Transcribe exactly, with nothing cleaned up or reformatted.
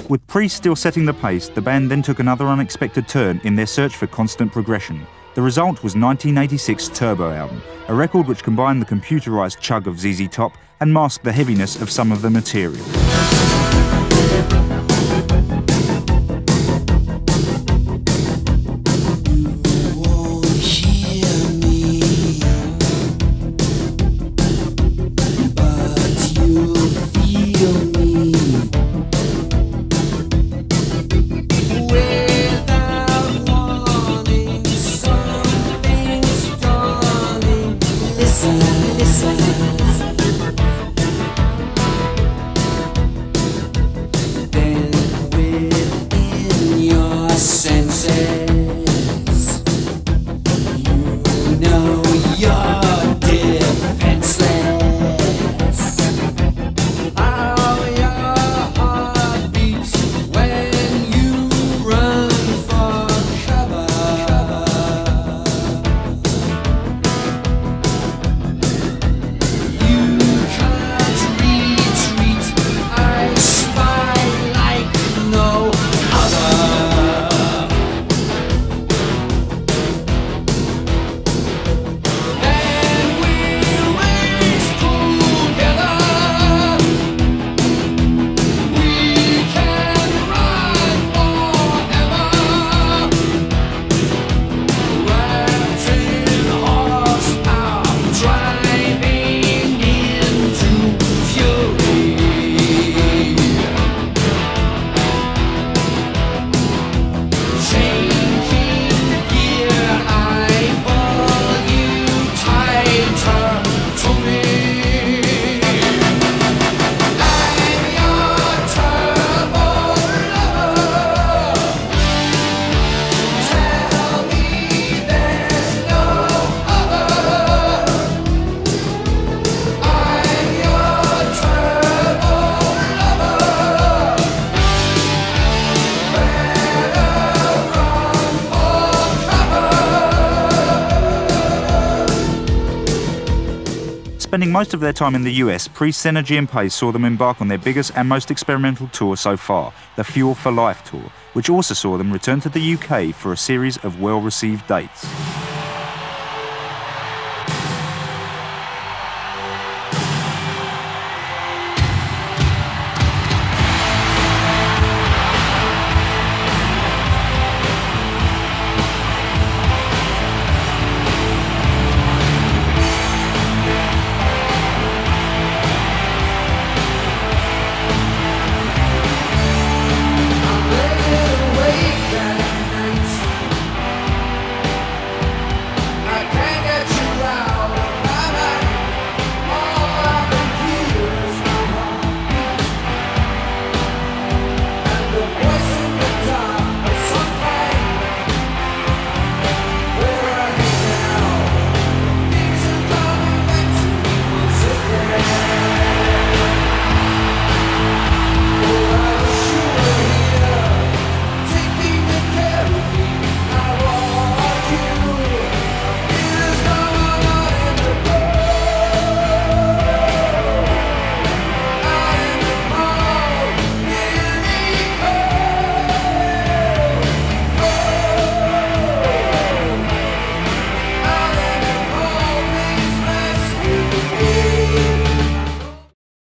With Priest still setting the pace, the band then took another unexpected turn in their search for constant progression. The result was nineteen eighty-six's Turbo album, a record which combined the computerized chug of Z Z Top and masked the heaviness of some of the material. Spending most of their time in the U S, Priest's energy and pace saw them embark on their biggest and most experimental tour so far, the Fuel for Life tour, which also saw them return to the U K for a series of well-received dates.